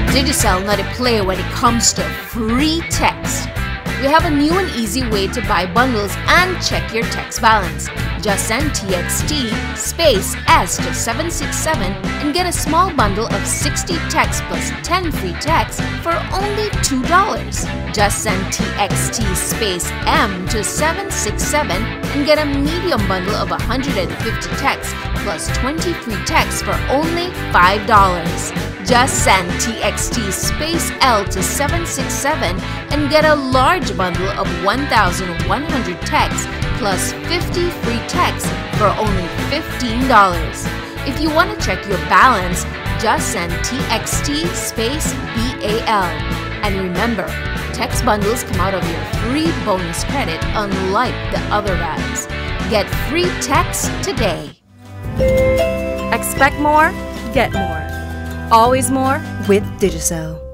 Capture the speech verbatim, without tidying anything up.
Digicel not a player when it comes to free text. We have a new and easy way to buy bundles and check your text balance. Just send T X T space S to seven six seven and get a small bundle of sixty texts plus ten free texts for only two dollars. Just send T X T space M to seven six seven and get a medium bundle of one hundred fifty texts plus twenty free texts for only five dollars. Just send T X T space L to seven six seven and get a large bundle of one thousand one hundred texts plus fifty free texts for only fifteen dollars. If you want to check your balance, just send T X T space B A L. And remember, text bundles come out of your free bonus credit unlike the other guys. Get free text today. Expect more, get more. Always more with Digicel.